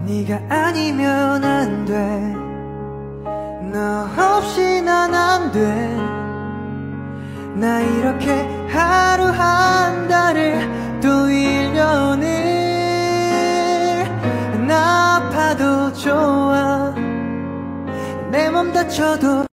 네가 아니면 안 돼. 너 없이 난 안 돼. 나 이렇게 하루 한 달을 또 1년을 나 아파도 좋아. 내 몸 다쳐도